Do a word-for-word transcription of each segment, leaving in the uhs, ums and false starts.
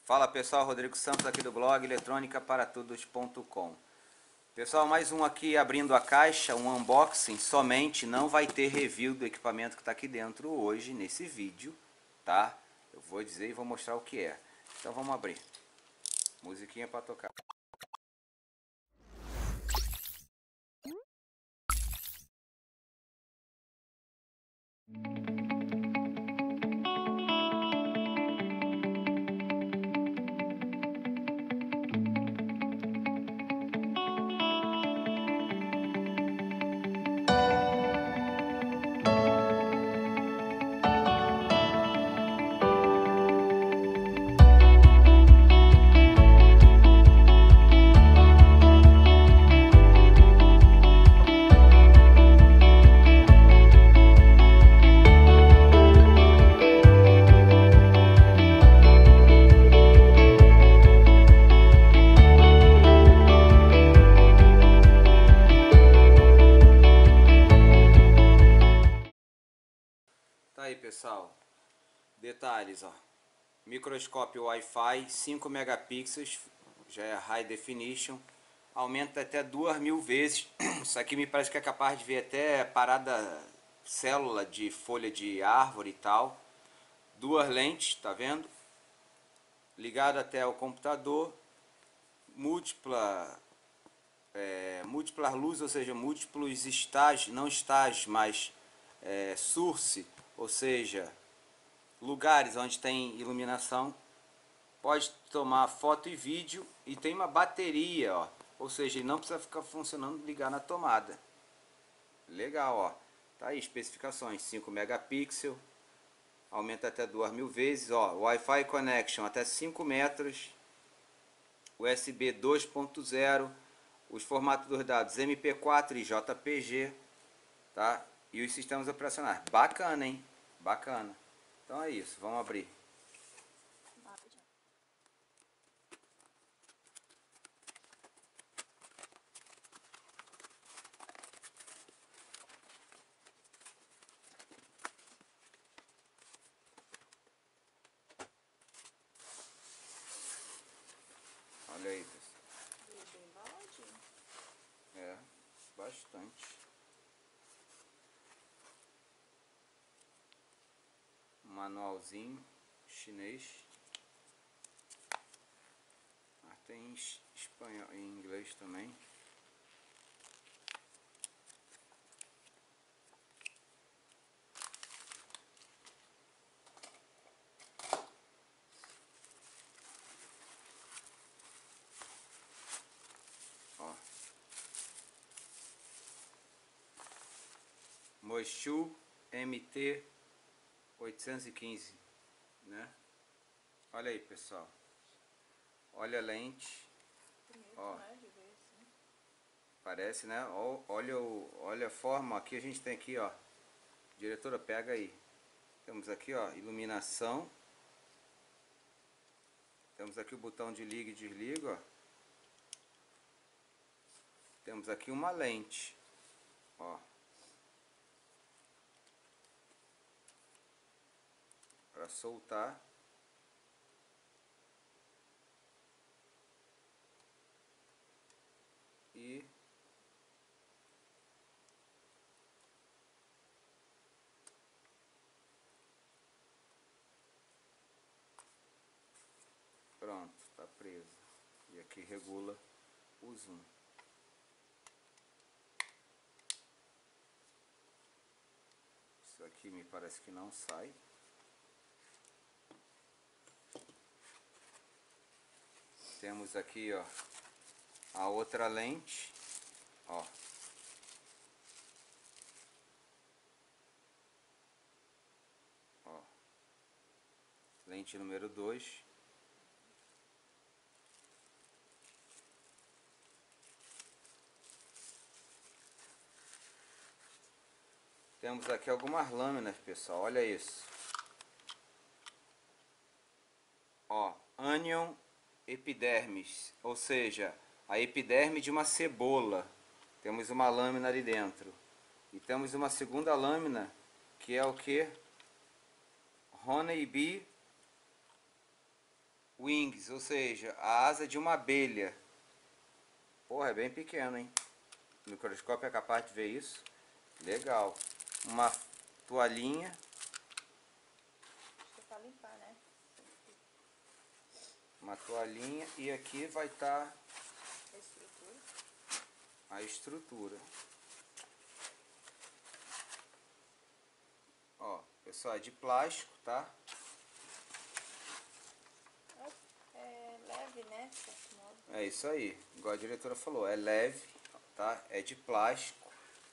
Fala pessoal, Rodrigo Santos aqui do blog eletrônica para todos ponto com. Pessoal, mais um aqui abrindo a caixa, um unboxing somente, não vai ter review do equipamento que está aqui dentro hoje nesse vídeo, tá? Eu vou dizer e vou mostrar o que é. Então vamos abrir. Musiquinha para tocar. Tá aí pessoal, detalhes, ó, microscópio Wi-Fi cinco megapixels, já é High Definition, aumenta até duas mil vezes. Isso aqui me parece que é capaz de ver até parada célula de folha de árvore e tal. Duas lentes, tá vendo? Ligado até ao computador, múltipla é, múltiplas luzes, ou seja, múltiplos estágios, não estágios, mas é, source, ou seja, lugares onde tem iluminação. Pode tomar foto e vídeo e tem uma bateria, ó, ou seja, ele não precisa ficar funcionando ligar na tomada. Legal, ó. Tá aí especificações: cinco megapixels, aumenta até duas mil vezes, ó, Wi-Fi connection até cinco metros, U S B dois ponto zero, os formatos dos dados M P quatro e J P G, tá? E os sistemas operacionais. Bacana, hein? Bacana. Então é isso, vamos abrir. Olha aí, pessoal. É, bastante. Um manualzinho chinês. Ah, tem em espanhol, em inglês também. Ó. Moishu M T oitocentos e quinze, né? Olha aí, pessoal. Olha a lente. Ó. Parece, né? Olha, o, olha a forma. Aqui a gente tem aqui, ó. Diretora, pega aí. Temos aqui, ó, iluminação. Temos aqui o botão de liga e desliga, ó. Temos aqui uma lente, ó. Para soltar. E pronto, tá preso. E aqui regula o zoom. Isso aqui me parece que não sai. Temos aqui, ó, a outra lente, ó. Ó. Lente número dois. Temos aqui algumas lâminas, pessoal, olha isso. Ó, onion epidermis, ou seja, a epiderme de uma cebola. Temos uma lâmina ali dentro. E temos uma segunda lâmina, que é o que? Honeybee wings, ou seja, a asa de uma abelha. Porra, é bem pequeno, hein? O microscópio é capaz de ver isso. Legal. Uma toalhinha. Acho que é pra limpar, né? Uma toalhinha. E aqui vai estar A estrutura. a estrutura. Ó, pessoal, é de plástico, tá? É leve, né? De certo modo. É isso aí. Igual a diretora falou, é leve, tá? É de plástico.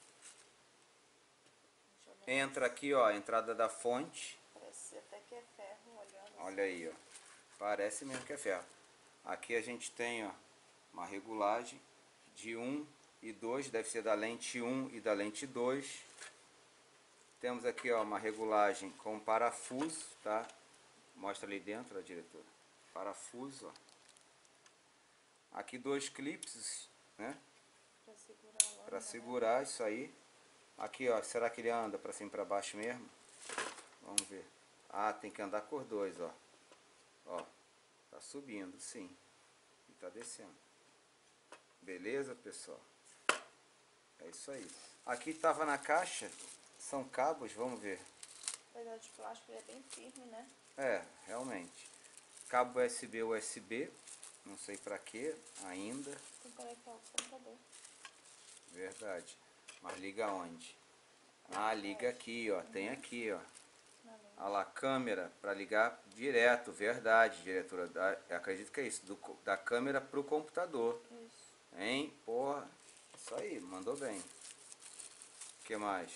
Deixa eu ver. Entra aqui, ó, a entrada da fonte. Parece até que é ferro olhando assim. Olha aí, ó. Parece mesmo que é ferro. Aqui a gente tem, ó, uma regulagem de um e dois, deve ser da lente um e da lente dois. Temos aqui, ó, uma regulagem com parafuso, tá? Mostra ali dentro, ó, diretora. Parafuso, ó. Aqui dois clipes, né? Pra segurar a lâmina, Para né? segurar isso aí. Aqui, ó, será que ele anda para cima e para baixo mesmo? Vamos ver. Ah, tem que andar com os dois, ó. Ó, tá subindo, sim. E tá descendo. Beleza, pessoal? É isso aí. Aqui tava na caixa, são cabos, vamos ver. Apesar de plástico, ele é bem firme, né? É, realmente. Cabo U S B, U S B. Não sei para que ainda. Tem que conectar o computador. Verdade. Mas liga onde? Ah, liga aqui, ó. Tem aqui, ó. Olha lá, câmera para ligar direto. Verdade, diretora. Da, eu acredito que é isso. Do, da câmera pro computador. Isso. Hein? Porra. Isso aí, mandou bem. O que mais?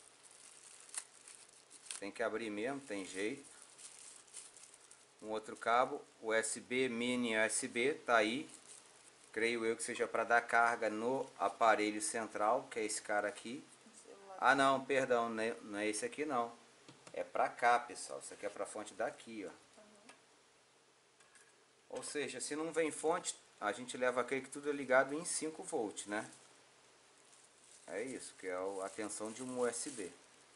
Tem que abrir mesmo, tem jeito. Um outro cabo, U S B, mini U S B, tá aí. Creio eu que seja para dar carga no aparelho central, que é esse cara aqui. Ah não, perdão, não é esse aqui não. É para cá, pessoal. Isso aqui é para a fonte daqui, ó. Uhum. Ou seja, se não vem fonte, a gente leva aquele que tudo é ligado em cinco volts, né? É isso, que é a tensão de um U S B.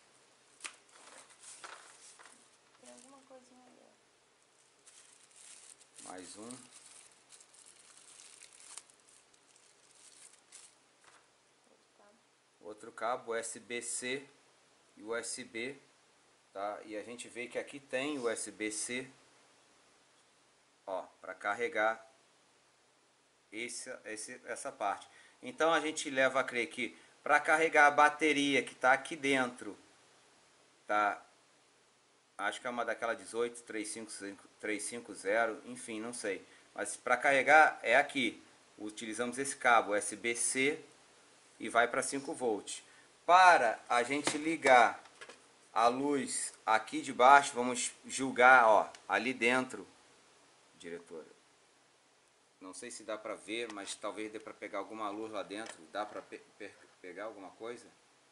Tem alguma coisinha ali, ó. Mais um. Outro cabo. Outro cabo, U S B C e U S B, tá? E a gente vê que aqui tem U S B C, ó, para carregar esse, esse, essa parte. Então a gente leva a crer que para carregar a bateria que está aqui dentro, tá? Acho que é uma daquela dezoito, trezentos e cinquenta, enfim, não sei. Mas para carregar é aqui. Utilizamos esse cabo U S B C e vai para cinco volts. Para a gente ligar a luz aqui de baixo, vamos julgar, ó, ali dentro, diretora. Não sei se dá para ver, mas talvez dê para pegar alguma luz lá dentro. Dá para pe pe pegar alguma coisa?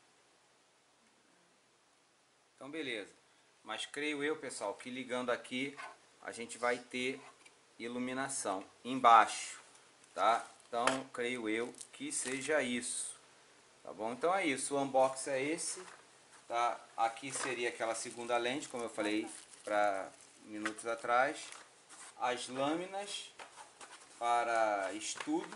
Então beleza. Mas creio eu, pessoal, que ligando aqui a gente vai ter iluminação embaixo, tá? Então creio eu que seja isso, tá bom? Então é isso, o unboxing é esse, tá? Aqui seria aquela segunda lente, como eu falei para minutos atrás. As lâminas para estudo.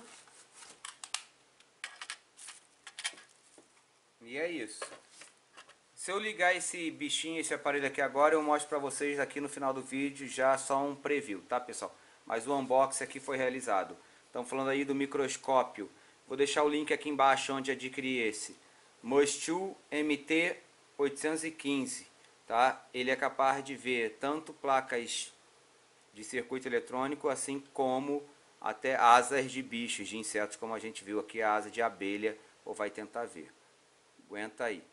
E é isso. Se eu ligar esse bichinho, esse aparelho aqui agora, eu mostro para vocês aqui no final do vídeo já só um preview, tá, pessoal? Mas o unboxing aqui foi realizado. Estamos falando aí do microscópio. Vou deixar o link aqui embaixo onde adquirir esse. Mostu M T oitocentos e quinze, tá? Ele é capaz de ver tanto placas de circuito eletrônico, assim como até asas de bichos, de insetos, como a gente viu aqui a asa de abelha, ou vai tentar ver. Aguenta aí.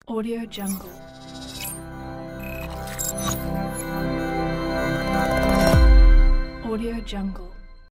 Audio Jungle. Audio Jungle.